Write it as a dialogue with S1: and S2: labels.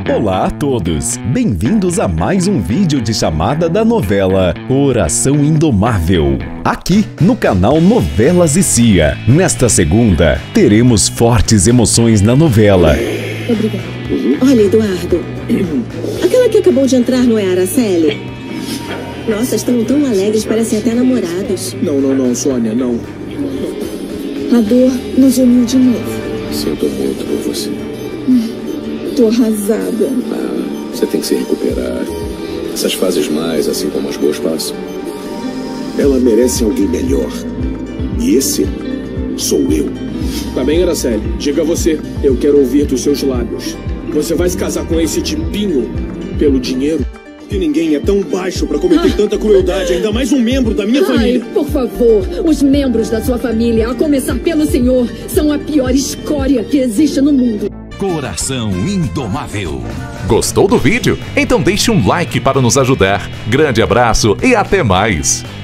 S1: Olá a todos, bem-vindos a mais um vídeo de chamada da novela Coração Indomável, aqui no canal Novelas e Cia. Nesta segunda, teremos fortes emoções na novela.
S2: Obrigada. Olha, Eduardo, aquela que acabou de entrar não é a Araceli? Nossa, estão tão alegres, parecem até namorados.
S3: Não, Sônia, não.
S4: A dor nos uniu de novo.
S3: Sinto muito por você.
S4: Tô arrasada.
S3: Você tem que se recuperar. Essas fases mais, assim como as boas passam. Ela merece alguém melhor. E esse sou eu.
S5: Tá bem, Araceli? Diga você. Eu quero ouvir dos seus lábios. Você vai se casar com esse tipinho pelo dinheiro? Que ninguém é tão baixo pra cometer tanta crueldade, ainda mais um membro da minha família.
S6: Por favor, os membros da sua família, a começar pelo senhor, são a pior escória que existe no mundo.
S7: Coração Indomável. Gostou do vídeo? Então deixe um like para nos ajudar. Grande abraço e até mais!